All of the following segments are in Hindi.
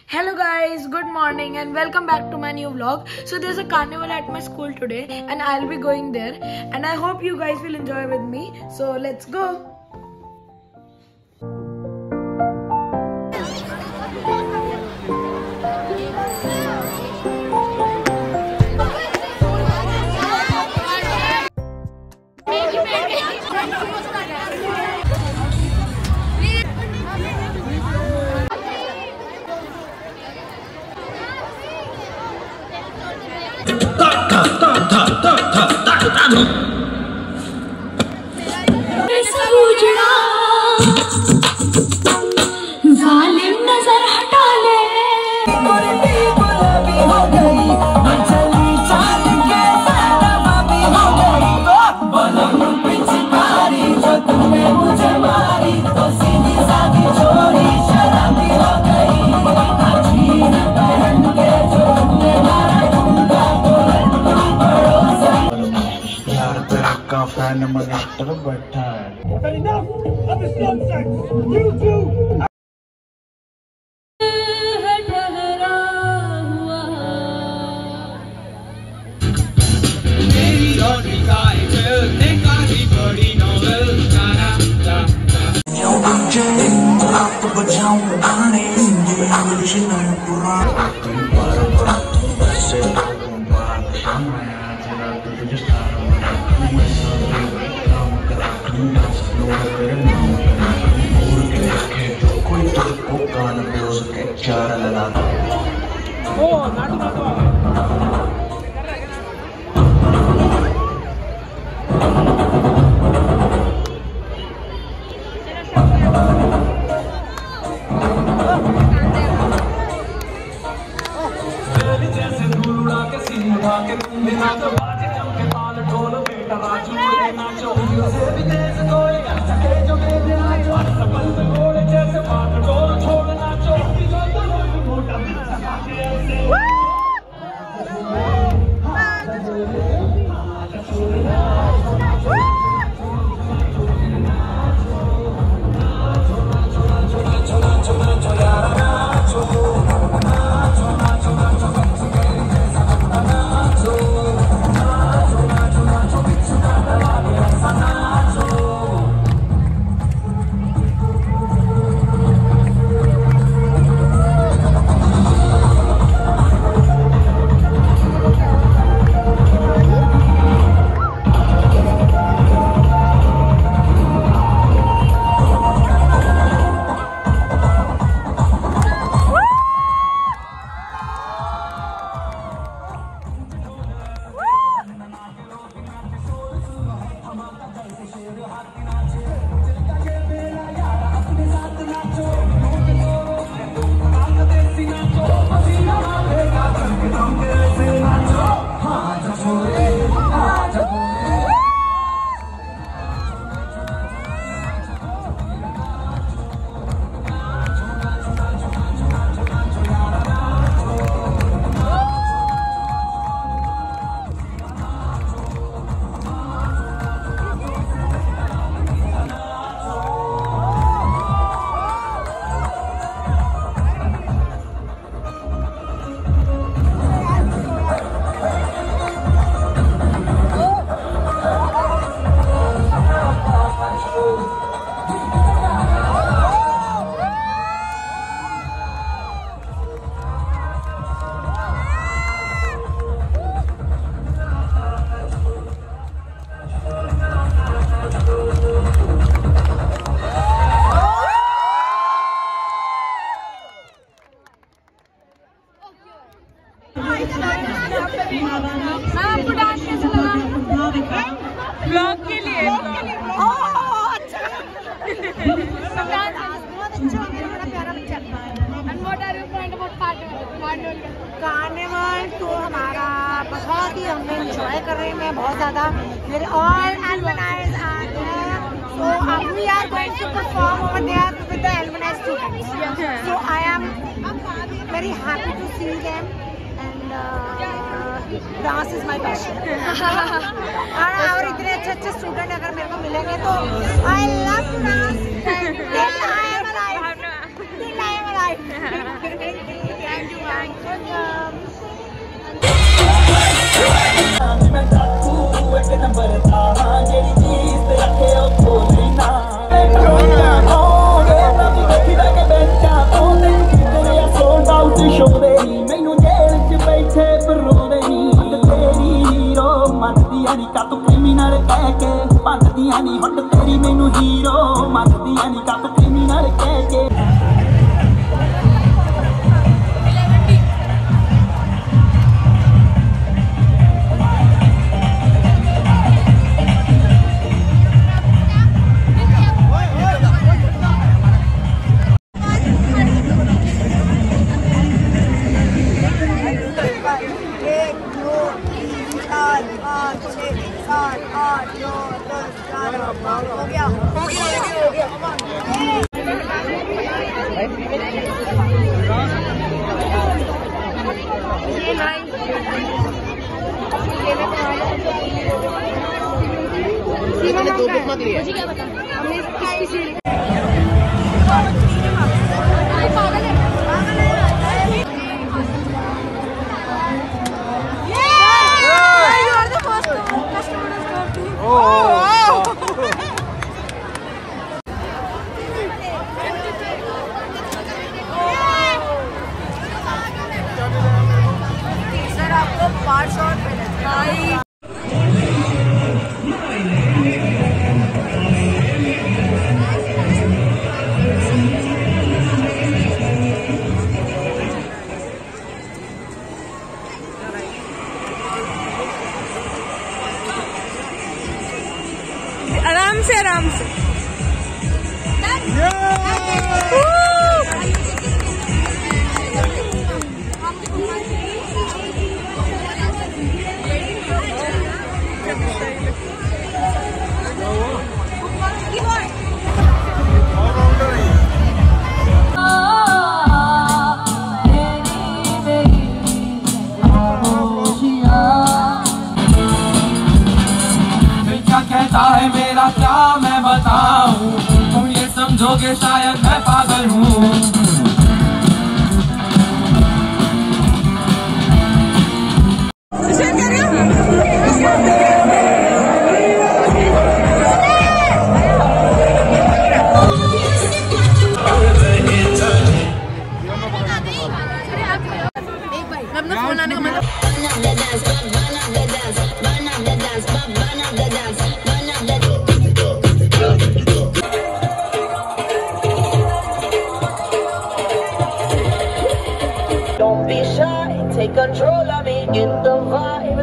Hello guys, good morning and welcome back to my new vlog. So there's a carnival at my school today and I'll be going there and I hope you guys will enjoy with me. So let's go. जालिम नजर हटा ले हो गई चली चाल के बाबी हो गई बलम पिचकारी जो तुमने मुझे मारी तो सीधी सादी छोड़ी शराबी हो गई अजीब पहन के जो तुमने मारा ढूंढा तो यार तेरा का फैन मिनिस्टर बैठा है आपको बचाऊं गाने कोई तुझको कान पे उसके चार लगा दो आपको डांस कैसा लगा? ब्लॉग के लिए अच्छा बहुत अच्छा हो गया, बड़ा प्यारा बच्चा। And what are your point about Carnival? Carnival तो हमारा बहुत ही हमने एंजॉय कर रहे हैं बहुत ज़्यादा। मेरे all alumni are there, so we are going to perform over there with the alumni students, so I am very happy to see them and dance is my passion. और इतने अच्छे अच्छे स्टूडेंट अगर मेरे को मिलेंगे तो I love to dance till I am alive. मत लिया। मुझे क्या पता, हमें किसी सर आपको 500 रुपये। आराम से आराम से। कहता है मेरा क्या मैं बताऊं, तुम ये समझोगे शायद मैं पागल हूँ। अपना फोन आने का मतलब Don't be shy, take control of me, get the vibe.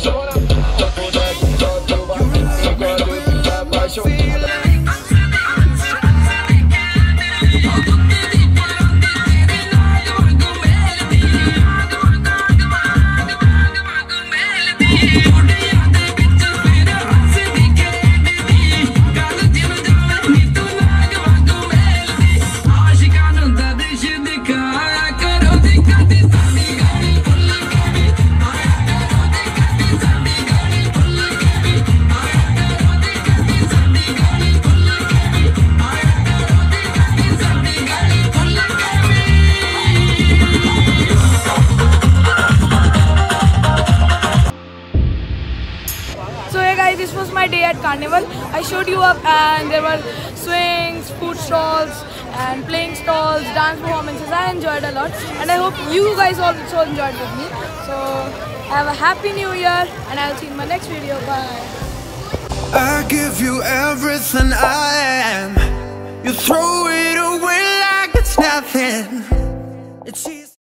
This was my day at Carnival. I showed you up and there were swings, food stalls and playing stalls, dance performances. I enjoyed a lot and I hope you guys also enjoyed with me. So have a happy new year and I'll see you in my next video. Bye. I give you everything I am. You throw it away like it's nothing. It's